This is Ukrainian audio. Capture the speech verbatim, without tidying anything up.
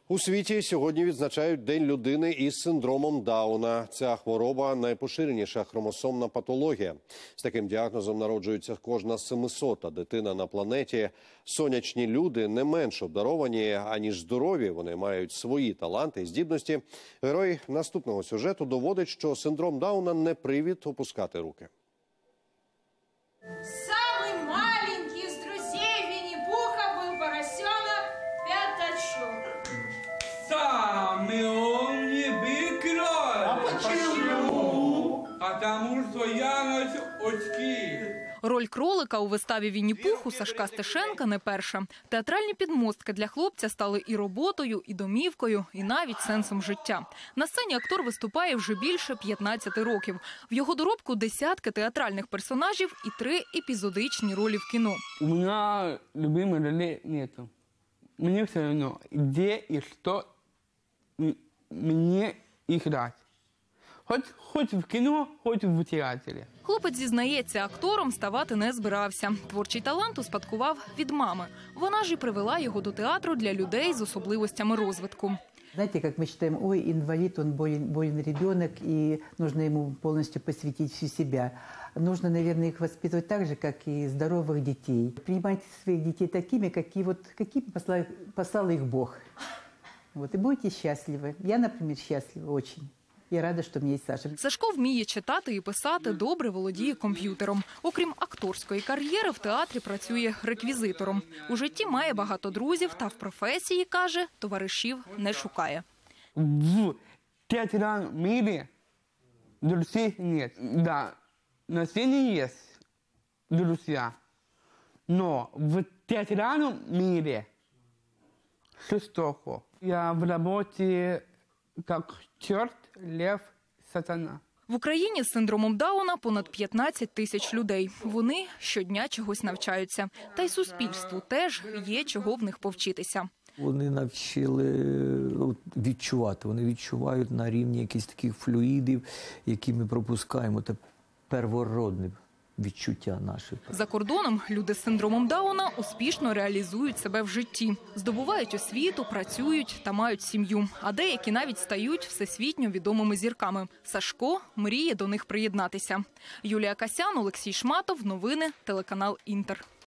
У світі сьогодні відзначають День людини із синдромом Дауна. Ця хвороба – найпоширеніша хромосомна патологія. З таким діагнозом народжується кожна семисота дитина на планеті. Сонячні люди не менш обдаровані, аніж здорові. Вони мають свої таланти і здібності. Герой наступного сюжету доводить, що синдром Дауна – не привід опускати руки. Самый маленький из друзей Винни-Пуха был поросенок Пятачок. Самый он не быкрой. А почему? Потому что я ношу очки. Роль кролика у виставі «Вінні-Пух» Сашка Стешенка не перша. Театральні підмостки для хлопця стали і роботою, і домівкою, і навіть сенсом життя. На сцені актор виступає вже більше п'ятнадцяти років. В його доробку десятки театральних персонажів і три епізодичні ролі в кіно. У меня любимой роли нету. Мне все равно, где и что мне играть. Хоть, хоть в кіно, хоть в театрі. Хлопець зізнається, актором ставати не збирався. Творчий талант успадкував від мами. Вона ж і привела його до театру для людей з особливостями розвитку. Знаете, как мы считаем, ой, инвалид, он болен, болен ребенок, и нужно ему полностью посвятить всю себя. Нужно, наверное, их воспитывать так же, как и здоровых детей. Принимайте своих детей такими, какие, вот, какими послал, послал их Бог. Вот, и будете счастливы. Я, например, счастлива очень. Я рада, що в мене є Саша. Сашко вміє читати і писати, добре володіє комп'ютером. Окрім акторської кар'єри, в театрі працює реквізитором. У житті має багато друзів та в професії, каже, товаришів не шукає. В театральном мире друзей нет. Да, на сцене есть друзья, но в театральном мире жестоко. Я в работе как черт, лев, сатана. В Україні з синдромом Дауна понад п'ятнадцять тисяч людей. Вони щодня чогось навчаються. Та й суспільству теж є чого в них повчитися. Вони навчили відчувати. Вони відчувають на рівні якихось таких флюїдів, які ми пропускаємо. Це первородне відчуття наше. За кордоном люди з синдромом Дауна успішно реалізують себе в житті. Здобувають освіту, працюють та мають сім'ю. А деякі навіть стають всесвітньо відомими зірками. Сашко мріє до них приєднатися. Юлія Касян, Олексій Шматов. Новини. Телеканал «Інтер».